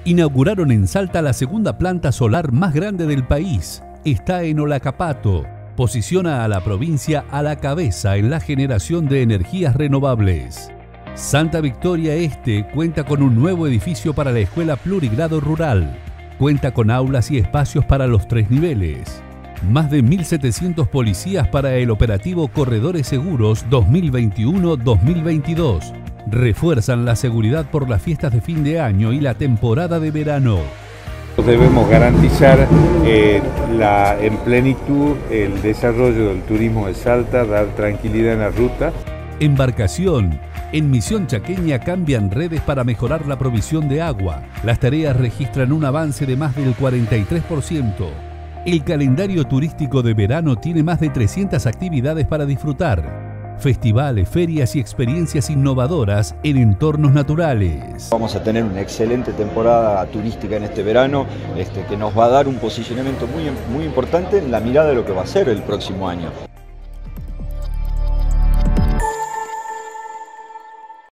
Inauguraron en Salta la segunda planta solar más grande del país. Está en Olacapato. Posiciona a la provincia a la cabeza en la generación de energías renovables. Santa Victoria Este cuenta con un nuevo edificio para la Escuela Plurigrado Rural. Cuenta con aulas y espacios para los 3 niveles. Más de 1.700 policías para el operativo Corredores Seguros 2021-2022. Refuerzan la seguridad por las fiestas de fin de año y la temporada de verano. Debemos garantizar en plenitud el desarrollo del turismo de Salta, dar tranquilidad en la ruta. Embarcación. En Misión Chaqueña cambian redes para mejorar la provisión de agua. Las tareas registran un avance de más del 43%. El calendario turístico de verano tiene más de 300 actividades para disfrutar. Festivales, ferias y experiencias innovadoras en entornos naturales. Vamos a tener una excelente temporada turística en este verano, que nos va a dar un posicionamiento muy importante en la mirada de lo que va a ser el próximo año.